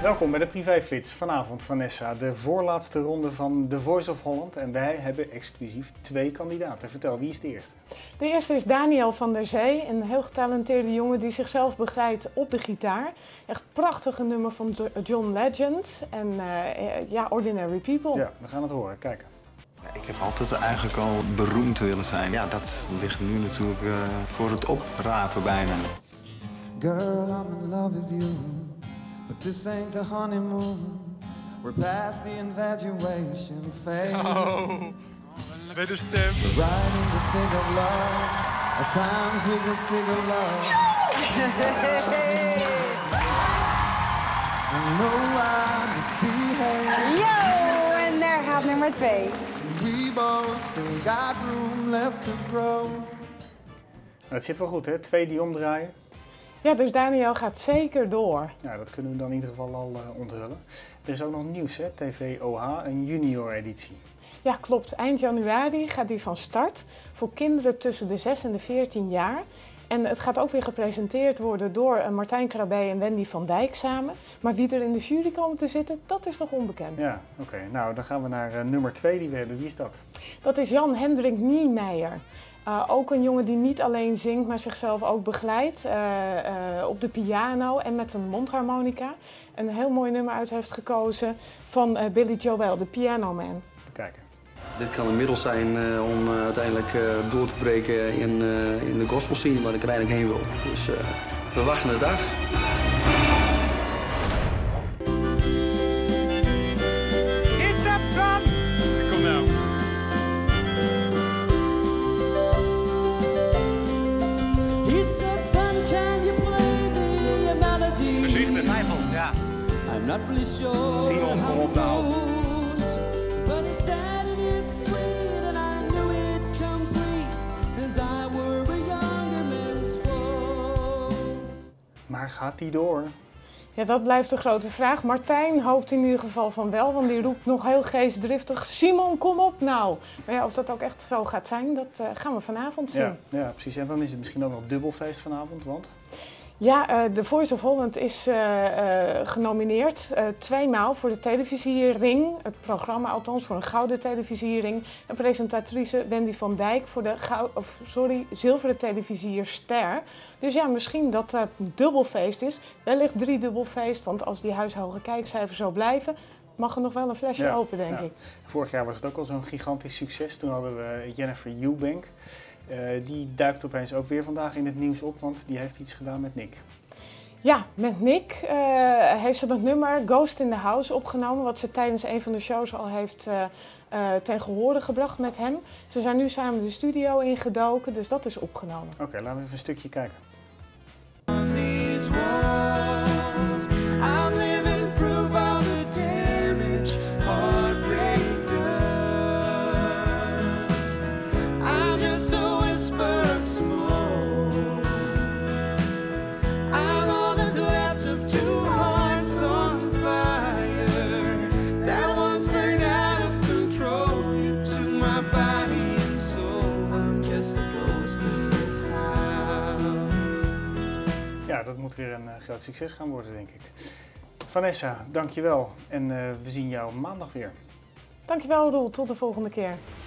Welkom bij de Privéflits. Vanavond Vanessa, de voorlaatste ronde van The Voice of Holland. En wij hebben exclusief 2 kandidaten. Vertel, wie is de eerste? De eerste is Daniel van der Zee, een heel getalenteerde jongen die zichzelf begeleidt op de gitaar. Echt prachtige nummer van John Legend en Ordinary People. Ja, we gaan het horen. Kijken. Ik heb altijd eigenlijk al beroemd willen zijn. Ja, dat ligt nu natuurlijk voor het oprapen bijna. Girl, I'm in love with you, but this ain't the honeymoon. We're past the infatuation phase. Oh, met de stem. We're right in the thick of love. At times we get sick of love. I know I misbehaved. Yo, en daar gaat nummer 2. We both still got room left to grow. Het zit wel goed, hè? 2 die omdraaien. Ja, dus Daniel gaat zeker door. Ja, dat kunnen we dan in ieder geval al onthullen. Er is ook nog nieuws, hè? TV OH, een junior editie. Ja, klopt. Eind januari gaat die van start voor kinderen tussen de 6 en de 14 jaar. En het gaat ook weer gepresenteerd worden door Martijn Krabbe en Wendy van Dijk samen. Maar wie er in de jury komen te zitten, dat is nog onbekend. Ja, oké. Nou, dan gaan we naar nummer 2 die we hebben. Wie is dat? Dat is Jan Hendrik Niemeyer. Ook een jongen die niet alleen zingt, maar zichzelf ook begeleidt op de piano en met een mondharmonica. Een heel mooi nummer uit heeft gekozen van Billy Joel, de Piano Man. Bekijken. Dit kan een middel zijn om uiteindelijk door te breken in de gospel scene waar ik er eigenlijk heen wil. Dus we wachten het af. It's up, son! Kom nou. He says, son, can you play me a melody? Voorzichtig. Twijfel, ja. I'm not really sure Simon, how kom op it nou. goes, but it's sad and it's sweet, and I knew it complete as I were a younger man's scroll. Maar gaat die door? Ja, dat blijft de grote vraag. Martijn hoopt in ieder geval van wel, want die roept nog heel geestdriftig: Simon, kom op nou! Maar ja, of dat ook echt zo gaat zijn, dat gaan we vanavond zien. Ja, precies. En dan is het misschien ook nog dubbelfeest vanavond, want... Ja, The Voice of Holland is genomineerd 2 maal voor de televisiering. Het programma althans voor een gouden televisiering. En presentatrice Wendy van Dijk voor de zilveren televisierster. Dus ja, misschien dat het een dubbelfeest is. Wellicht 3 dubbelfeest, want als die huishoge kijkcijfers zo blijven, mag er nog wel een flesje open, denk ik. Vorig jaar was het ook al zo'n gigantisch succes. Toen hadden we Jennifer Eubank. Die duikt opeens ook weer vandaag in het nieuws op, want die heeft iets gedaan met Nick. Ja, met Nick heeft ze dat nummer Ghost in the House opgenomen, wat ze tijdens een van de shows al heeft ten gehore gebracht met hem. Ze zijn nu samen de studio ingedoken, dus dat is opgenomen. Oké, laten we even een stukje kijken. Ja, dat moet weer een groot succes gaan worden, denk ik. Vanessa, dankjewel en we zien jou maandag weer. Dankjewel, Roel. Tot de volgende keer.